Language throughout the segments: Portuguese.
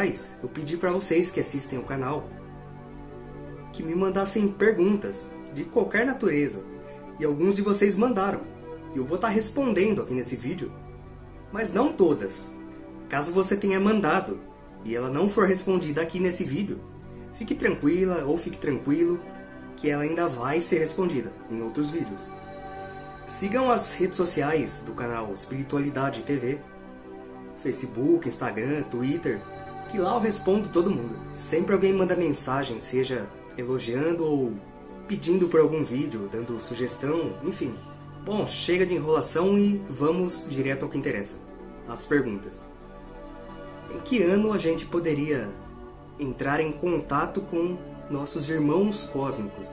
atrás, eu pedi para vocês que assistem o canal que me mandassem perguntas de qualquer natureza. E alguns de vocês mandaram. E eu vou estar respondendo aqui nesse vídeo. Mas não todas. Caso você tenha mandado e ela não for respondida aqui nesse vídeo, fique tranquila ou fique tranquilo que ela ainda vai ser respondida em outros vídeos. Sigam as redes sociais do canal Espiritualidade TV, Facebook, Instagram, Twitter, que lá eu respondo todo mundo. Sempre alguém manda mensagem, seja elogiando ou pedindo por algum vídeo, dando sugestão, enfim. Bom, chega de enrolação e vamos direto ao que interessa, as perguntas. Em que ano a gente poderia entrar em contato com nossos irmãos cósmicos?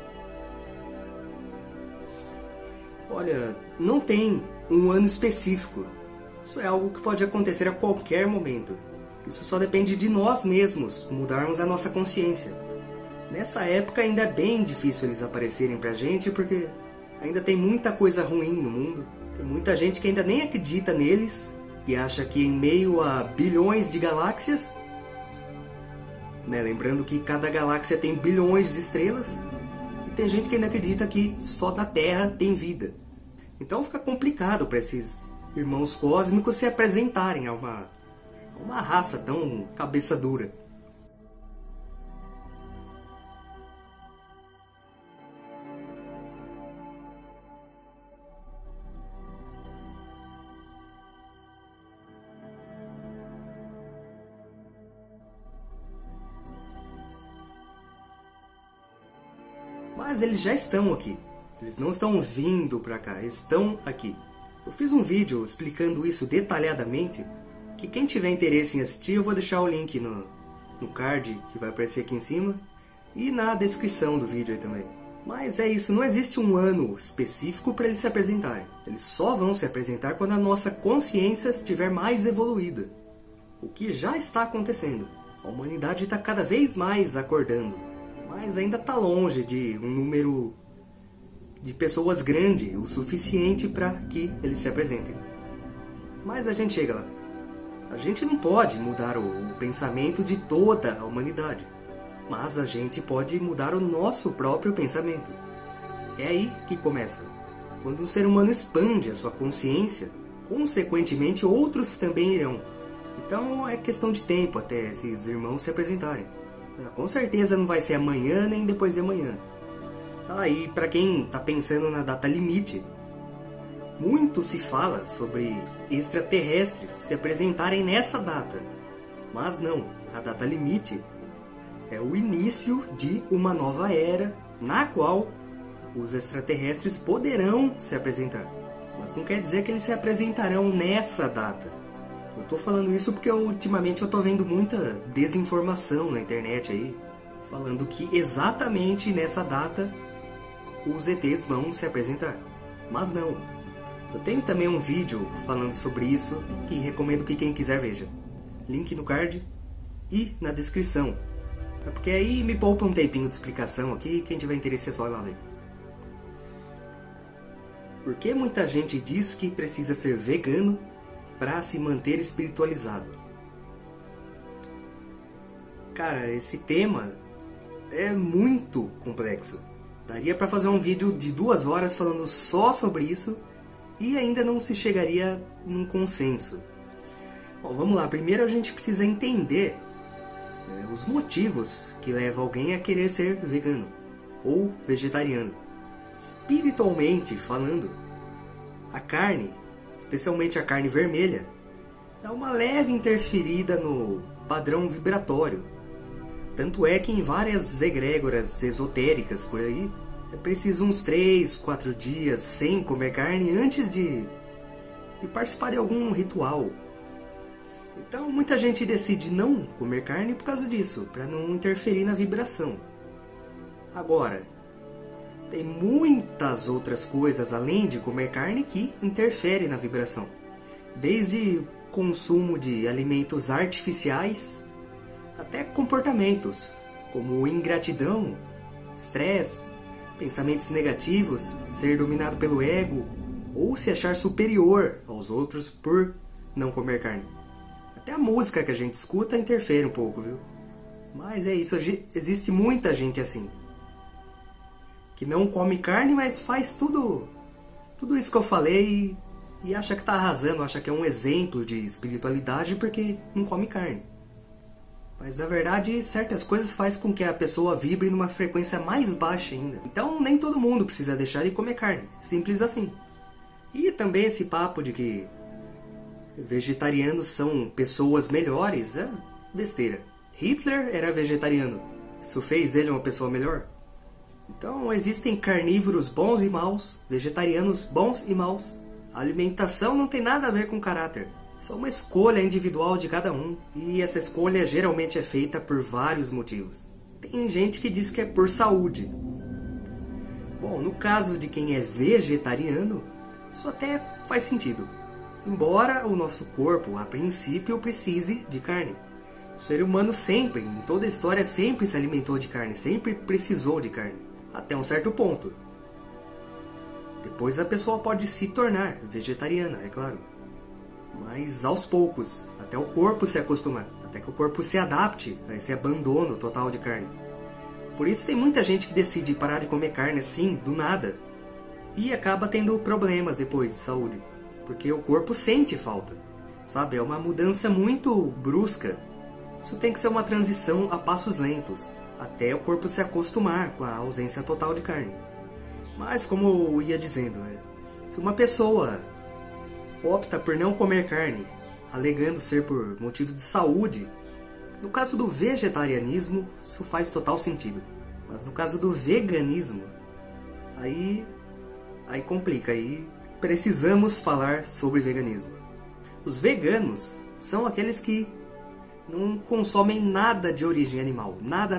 Olha, não tem um ano específico. Isso é algo que pode acontecer a qualquer momento. Isso só depende de nós mesmos mudarmos a nossa consciência. Nessa época ainda é bem difícil eles aparecerem pra gente, porque ainda tem muita coisa ruim no mundo. Tem muita gente que ainda nem acredita neles, que acha que em meio a bilhões de galáxias, lembrando que cada galáxia tem bilhões de estrelas, e tem gente que ainda acredita que só na Terra tem vida. Então fica complicado para esses irmãos cósmicos se apresentarem a uma raça tão cabeça dura. Mas eles já estão aqui. Eles não estão vindo pra cá, eles estão aqui. Eu fiz um vídeo explicando isso detalhadamente, que quem tiver interesse em assistir, eu vou deixar o link no card que vai aparecer aqui em cima e na descrição do vídeo aí também. Mas é isso, não existe um ano específico para eles se apresentarem. Eles só vão se apresentar quando a nossa consciência estiver mais evoluída. O que já está acontecendo. A humanidade está cada vez mais acordando. Mas ainda está longe de um número de pessoas grande o suficiente para que eles se apresentem. Mas a gente chega lá. A gente não pode mudar o pensamento de toda a humanidade, mas a gente pode mudar o nosso próprio pensamento. É aí que começa. Quando um ser humano expande a sua consciência, consequentemente outros também irão. Então é questão de tempo até esses irmãos se apresentarem. Com certeza não vai ser amanhã nem depois de amanhã. E para quem está pensando na data limite, muito se fala sobre extraterrestres se apresentarem nessa data. Mas não, a data limite é o início de uma nova era na qual os extraterrestres poderão se apresentar. Mas não quer dizer que eles se apresentarão nessa data. Eu tô falando isso porque ultimamente eu tô vendo muita desinformação na internet aí, falando que exatamente nessa data os ETs vão se apresentar. Mas não. Eu tenho também um vídeo falando sobre isso que recomendo que quem quiser veja. Link no card e na descrição. Porque aí me poupa um tempinho de explicação aqui, quem tiver interesse é só ir lá ver. Por que muita gente diz que precisa ser vegano para se manter espiritualizado? Cara, esse tema é muito complexo. Daria para fazer um vídeo de 2 horas falando só sobre isso e ainda não se chegaria num consenso. Bom, vamos lá. Primeiro a gente precisa entender os motivos que levam alguém a querer ser vegano ou vegetariano. Espiritualmente falando, a carne, especialmente a carne vermelha, dá uma leve interferida no padrão vibratório. Tanto é que em várias egrégoras esotéricas por aí, é preciso uns 3, 4 dias sem comer carne antes de participar de algum ritual. Então muita gente decide não comer carne por causa disso, para não interferir na vibração. Agora, tem muitas outras coisas além de comer carne que interferem na vibração. Desde consumo de alimentos artificiais até comportamentos como ingratidão, estresse, pensamentos negativos, ser dominado pelo ego ou se achar superior aos outros por não comer carne. Até a música que a gente escuta interfere um pouco, viu? Mas é isso, existe muita gente assim. Que não come carne, mas faz tudo isso que eu falei e acha que tá arrasando, acha que é um exemplo de espiritualidade porque não come carne. Mas na verdade, certas coisas fazem com que a pessoa vibre numa frequência mais baixa ainda. Então nem todo mundo precisa deixar de comer carne, simples assim. E também esse papo de que vegetarianos são pessoas melhores é besteira. Hitler era vegetariano. Isso fez dele uma pessoa melhor? Então existem carnívoros bons e maus, vegetarianos bons e maus. A alimentação não tem nada a ver com caráter. Só uma escolha individual de cada um. E essa escolha geralmente é feita por vários motivos. Tem gente que diz que é por saúde. Bom, no caso de quem é vegetariano, isso até faz sentido. Embora o nosso corpo, a princípio, precise de carne. O ser humano sempre, em toda a história, sempre se alimentou de carne, sempre precisou de carne. Até um certo ponto. Depois a pessoa pode se tornar vegetariana, é claro. Mas aos poucos, até o corpo se acostumar, até que o corpo se adapte a esse abandono total de carne. Por isso tem muita gente que decide parar de comer carne assim, do nada, e acaba tendo problemas depois de saúde, porque o corpo sente falta, sabe? É uma mudança muito brusca. Isso tem que ser uma transição a passos lentos, até o corpo se acostumar com a ausência total de carne. Mas como eu ia dizendo, se uma pessoa opta por não comer carne, alegando ser por motivo de saúde, no caso do vegetarianismo, isso faz total sentido. Mas no caso do veganismo, aí complica, aí precisamos falar sobre veganismo. Os veganos são aqueles que não consomem nada de origem animal. Nada.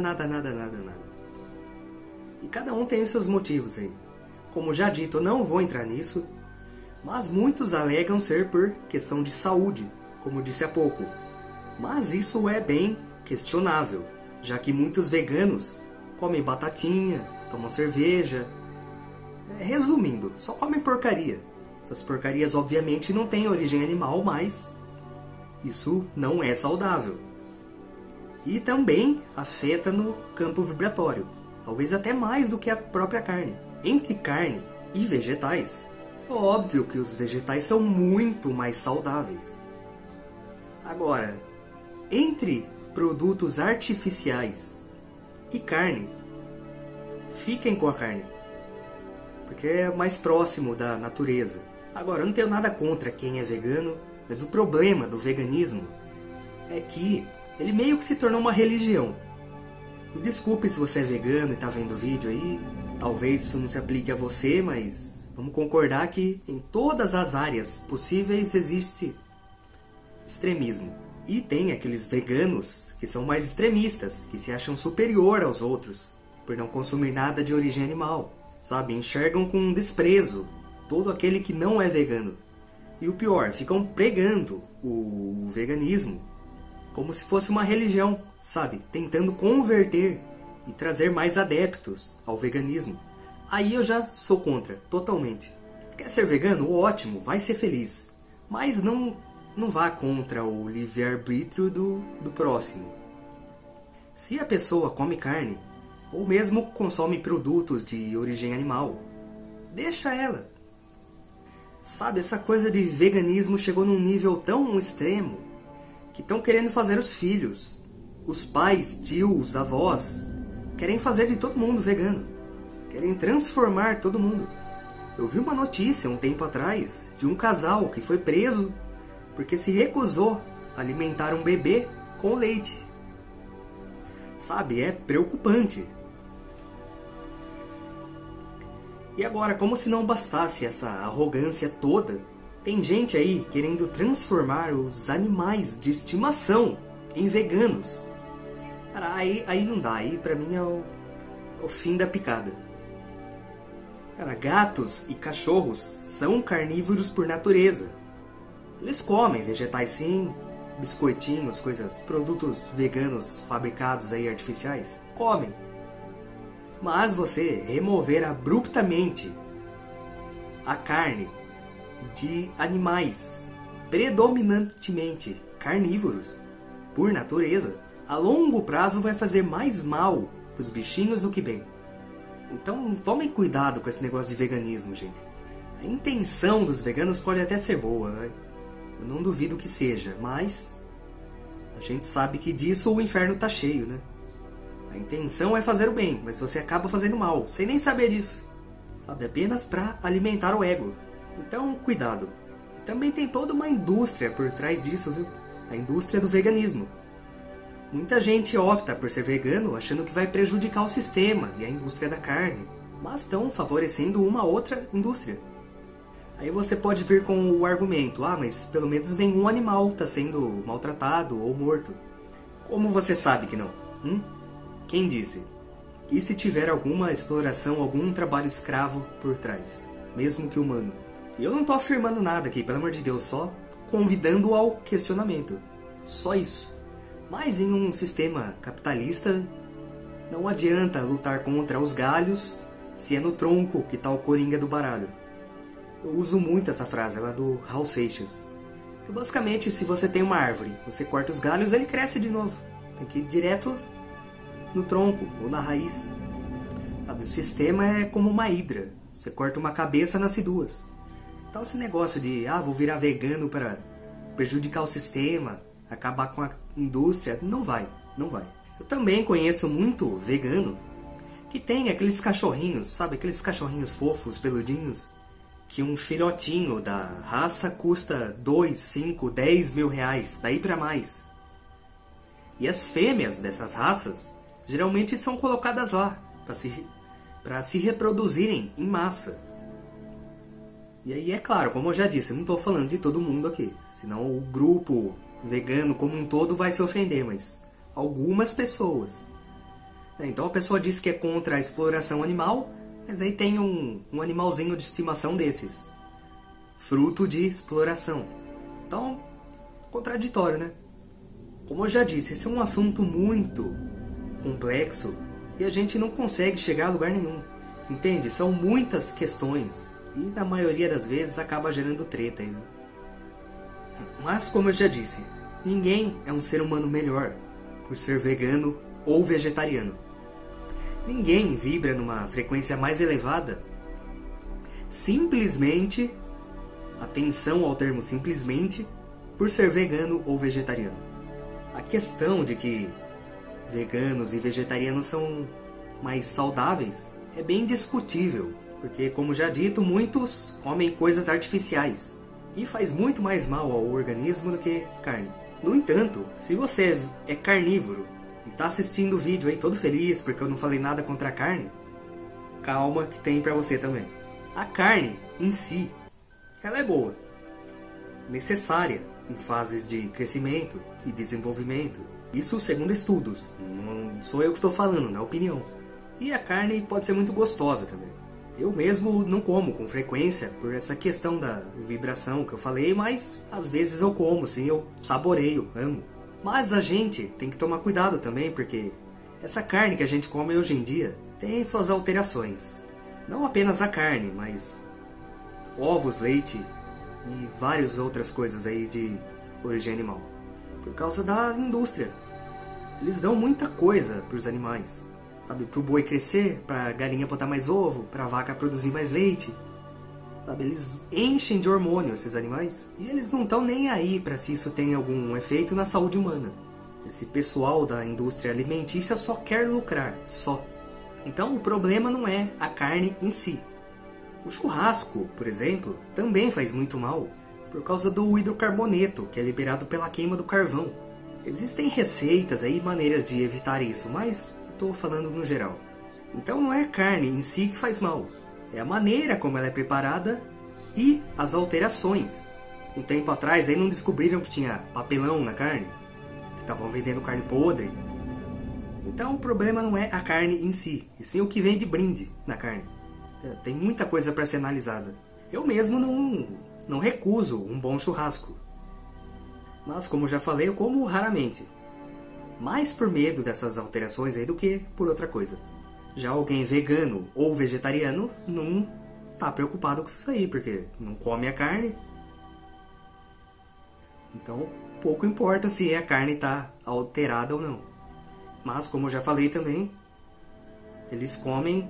E cada um tem os seus motivos aí. Como já dito, eu não vou entrar nisso, mas muitos alegam ser por questão de saúde, como disse há pouco. Mas isso é bem questionável, já que muitos veganos comem batatinha, tomam cerveja. Resumindo, só comem porcaria. Essas porcarias obviamente não têm origem animal, mas isso não é saudável. E também afeta no campo vibratório, talvez até mais do que a própria carne. Entre carne e vegetais, é óbvio que os vegetais são muito mais saudáveis. Agora, entre produtos artificiais e carne, fiquem com a carne, porque é mais próximo da natureza. Agora, eu não tenho nada contra quem é vegano, mas o problema do veganismo é que ele meio que se tornou uma religião. Me desculpe se você é vegano e está vendo o vídeo aí, talvez isso não se aplique a você, mas vamos concordar que em todas as áreas possíveis existe extremismo. E tem aqueles veganos que são mais extremistas, que se acham superior aos outros, por não consumir nada de origem animal, sabe? Enxergam com desprezo todo aquele que não é vegano. E o pior, ficam pregando o veganismo como se fosse uma religião, sabe? Tentando converter e trazer mais adeptos ao veganismo. Aí eu já sou contra, totalmente. Quer ser vegano? Ótimo, vai ser feliz. Mas não vá contra o livre-arbítrio do próximo. Se a pessoa come carne, ou mesmo consome produtos de origem animal, deixa ela. Sabe, essa coisa de veganismo chegou num nível tão extremo que estão querendo fazer os filhos, os pais, tios, avós, querem fazer de todo mundo vegano. Querem transformar todo mundo. Eu vi uma notícia um tempo atrás de um casal que foi preso porque se recusou a alimentar um bebê com leite. Sabe, é preocupante. E agora, como se não bastasse essa arrogância toda, tem gente aí querendo transformar os animais de estimação em veganos. Cara, aí não dá, aí pra mim é o fim da picada. Cara, gatos e cachorros são carnívoros por natureza. Eles comem vegetais sim, biscoitinhos, coisas, produtos veganos fabricados aí artificiais. Comem. Mas você remover abruptamente a carne de animais predominantemente carnívoros, por natureza, a longo prazo vai fazer mais mal para os bichinhos do que bem. Então tomem cuidado com esse negócio de veganismo, gente. A intenção dos veganos pode até ser boa, né? Eu não duvido que seja, mas a gente sabe que disso o inferno tá cheio, né? A intenção é fazer o bem, mas você acaba fazendo mal, sem nem saber disso. Sabe, apenas para alimentar o ego. Então, cuidado. Também tem toda uma indústria por trás disso, viu? A indústria do veganismo. Muita gente opta por ser vegano achando que vai prejudicar o sistema e a indústria da carne, mas estão favorecendo uma outra indústria. Aí você pode vir com o argumento, mas pelo menos nenhum animal está sendo maltratado ou morto. Como você sabe que não? Quem disse? E se tiver alguma exploração, algum trabalho escravo por trás, mesmo que humano? E eu não estou afirmando nada aqui, pelo amor de Deus, só convidando ao questionamento. Só isso. Mas em um sistema capitalista, não adianta lutar contra os galhos se é no tronco que está o coringa do baralho. Eu uso muito essa frase, ela é do Hal Seixas. Que basicamente, se você tem uma árvore, você corta os galhos, ele cresce de novo. Tem que ir direto no tronco ou na raiz. Sabe, o sistema é como uma hidra. Você corta uma cabeça, nasce duas. Então esse negócio de, vou virar vegano para prejudicar o sistema, acabar com a indústria, não vai. Eu também conheço muito vegano que tem aqueles cachorrinhos, sabe, aqueles cachorrinhos fofos, peludinhos, que um filhotinho da raça custa 2, 5, 10 mil reais, daí pra mais. E as fêmeas dessas raças geralmente são colocadas lá para se reproduzirem em massa. E aí, é claro, como eu já disse, eu não estou falando de todo mundo aqui, senão o grupo vegano como um todo vai se ofender, mas algumas pessoas. Então a pessoa diz que é contra a exploração animal, mas aí tem um animalzinho de estimação desses, fruto de exploração. Então, contraditório, né? Como eu já disse, esse é um assunto muito complexo e a gente não consegue chegar a lugar nenhum. Entende? São muitas questões e na maioria das vezes acaba gerando treta aí, né? Mas como eu já disse, ninguém é um ser humano melhor por ser vegano ou vegetariano. Ninguém vibra numa frequência mais elevada simplesmente, atenção ao termo simplesmente, por ser vegano ou vegetariano. A questão de que veganos e vegetarianos são mais saudáveis é bem discutível, porque, como já dito, muitos comem coisas artificiais e faz muito mais mal ao organismo do que carne. No entanto, se você é carnívoro e está assistindo o vídeo aí todo feliz porque eu não falei nada contra a carne, calma que tem pra você também. A carne em si, ela é boa, necessária em fases de crescimento e desenvolvimento. Isso segundo estudos, não sou eu que estou falando, na opinião. E a carne pode ser muito gostosa também. Eu mesmo não como com frequência por essa questão da vibração que eu falei, mas às vezes eu como, sim, eu saboreio, amo. Mas a gente tem que tomar cuidado também, porque essa carne que a gente come hoje em dia tem suas alterações. Não apenas a carne, mas ovos, leite e várias outras coisas aí de origem animal. Por causa da indústria. Eles dão muita coisa para os animais. Sabe, para o boi crescer, para a galinha botar mais ovo, para a vaca produzir mais leite. Sabe, eles enchem de hormônio esses animais. E eles não estão nem aí para se isso tem algum efeito na saúde humana. Esse pessoal da indústria alimentícia só quer lucrar, só. Então o problema não é a carne em si. O churrasco, por exemplo, também faz muito mal por causa do hidrocarboneto, que é liberado pela queima do carvão. Existem receitas aí, maneiras de evitar isso, mas estou falando no geral. Então não é a carne em si que faz mal, é a maneira como ela é preparada e as alterações. Um tempo atrás aí não descobriram que tinha papelão na carne, que estavam vendendo carne podre. Então o problema não é a carne em si, e sim o que vem de brinde na carne. Tem muita coisa para ser analisada. Eu mesmo não recuso um bom churrasco. Mas como já falei, eu como raramente. Mais por medo dessas alterações aí do que por outra coisa. Já alguém vegano ou vegetariano não tá preocupado com isso aí, porque não come a carne. Então pouco importa se a carne está alterada ou não. Mas, como eu já falei também, eles comem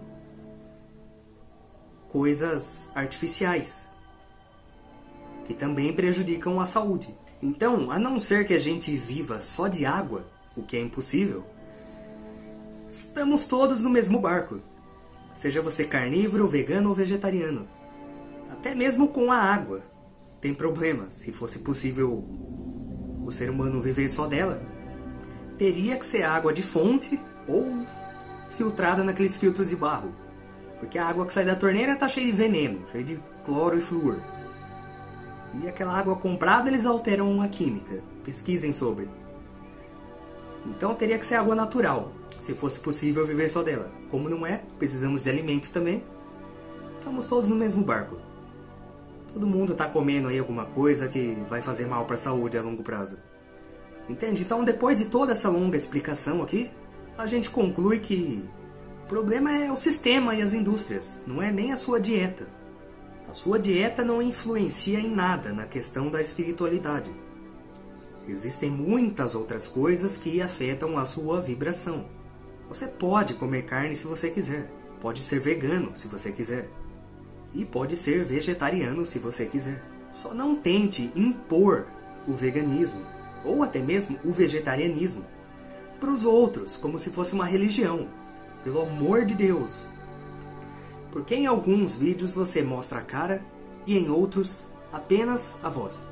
coisas artificiais, que também prejudicam a saúde. Então, a não ser que a gente viva só de água, o que é impossível, estamos todos no mesmo barco. Seja você carnívoro, vegano ou vegetariano. Até mesmo com a água tem problema. Se fosse possível o ser humano viver só dela, teria que ser água de fonte ou filtrada naqueles filtros de barro. Porque a água que sai da torneira está cheia de veneno, cheia de cloro e flúor. E aquela água comprada eles alteram a química. Pesquisem sobre. Então teria que ser água natural, se fosse possível viver só dela. Como não é, precisamos de alimento também. Estamos todos no mesmo barco. Todo mundo está comendo aí alguma coisa que vai fazer mal para a saúde a longo prazo. Entende? Então, depois de toda essa longa explicação aqui, a gente conclui que o problema é o sistema e as indústrias, não é nem a sua dieta. A sua dieta não influencia em nada na questão da espiritualidade. Existem muitas outras coisas que afetam a sua vibração. Você pode comer carne se você quiser, pode ser vegano se você quiser, e pode ser vegetariano se você quiser. Só não tente impor o veganismo, ou até mesmo o vegetarianismo, para os outros, como se fosse uma religião. Pelo amor de Deus! Porque em alguns vídeos você mostra a cara, e em outros apenas a voz.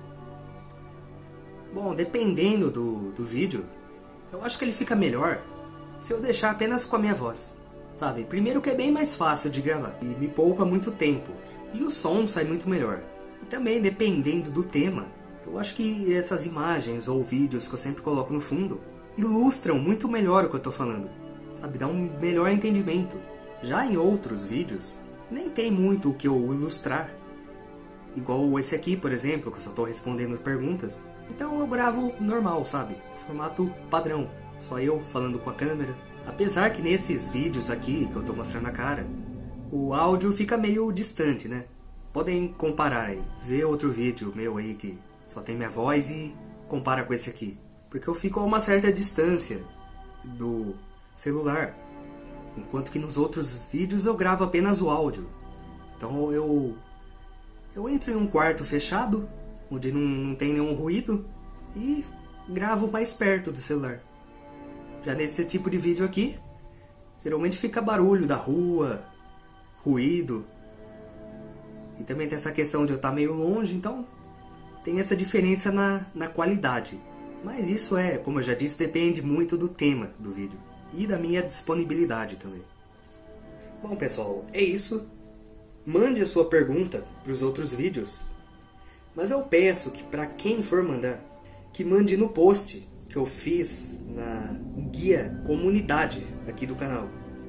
Bom, dependendo do vídeo, eu acho que ele fica melhor se eu deixar apenas com a minha voz. Sabe, primeiro que é bem mais fácil de gravar e me poupa muito tempo. E o som sai muito melhor. E também, dependendo do tema, eu acho que essas imagens ou vídeos que eu sempre coloco no fundo ilustram muito melhor o que eu estou falando. Sabe, dá um melhor entendimento. Já em outros vídeos, nem tem muito o que eu ilustrar. Igual esse aqui, por exemplo, que eu só estou respondendo perguntas. Então eu gravo normal, sabe? Formato padrão. Só eu falando com a câmera. Apesar que nesses vídeos aqui, que eu estou mostrando a cara, o áudio fica meio distante, né? Podem comparar aí. Vê outro vídeo meu aí que só tem minha voz e compara com esse aqui. Porque eu fico a uma certa distância do celular. Enquanto que nos outros vídeos eu gravo apenas o áudio. Então eu entro em um quarto fechado, onde não tem nenhum ruído, e gravo mais perto do celular. Já nesse tipo de vídeo aqui, geralmente fica barulho da rua, ruído. E também tem essa questão de eu estar meio longe, então tem essa diferença na qualidade. Mas isso como eu já disse, depende muito do tema do vídeo. E da minha disponibilidade também. Bom pessoal, é isso. Mande a sua pergunta para os outros vídeos. Mas eu peço que para quem for mandar, que mande no post que eu fiz na guia comunidade aqui do canal.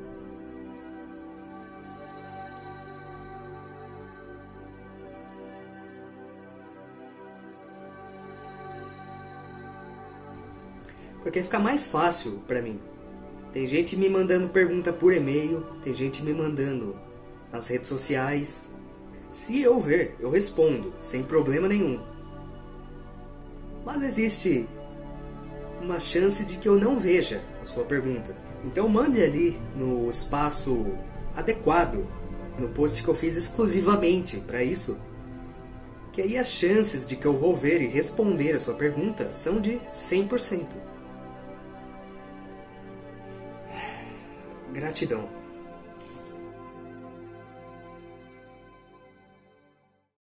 Porque fica mais fácil para mim. Tem gente me mandando pergunta por e-mail, tem gente me mandando nas redes sociais. Se eu ver, eu respondo, sem problema nenhum. Mas existe uma chance de que eu não veja a sua pergunta. Então mande ali no espaço adequado, no post que eu fiz exclusivamente para isso, que aí as chances de que eu vou ver e responder a sua pergunta são de 100%. Gratidão.